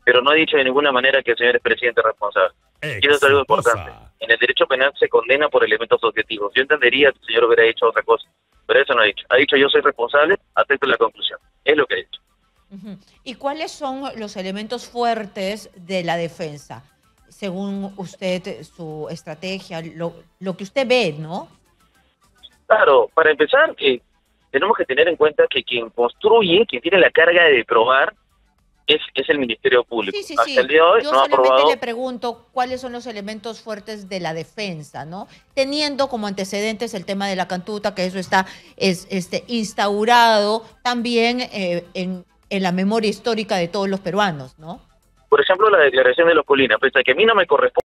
pero no ha dicho de ninguna manera que el señor es presidente responsable. Y eso es algo importante. Exitosa. En el derecho penal se condena por elementos objetivos. Yo entendería que el señor hubiera dicho otra cosa, pero eso no ha dicho. Ha dicho yo soy responsable, acepto la conclusión. Es lo que ha dicho. Ujú. ¿Y cuáles son los elementos fuertes de la defensa? Según usted, su estrategia, lo que usted ve, ¿no? Claro, para empezar, tenemos que tener en cuenta que quien construye, quien tiene la carga de probar, es el Ministerio Público. Sí, sí, Hasta el sí. día de hoy Yo no ha solamente le aprobado. pregunto cuáles son los elementos fuertes de la defensa, ¿no? Teniendo como antecedentes el tema de la cantuta, que eso está instaurado también en la memoria histórica de todos los peruanos, ¿no? Por ejemplo, la declaración de los Colinas, pese a que a mí no me corresponde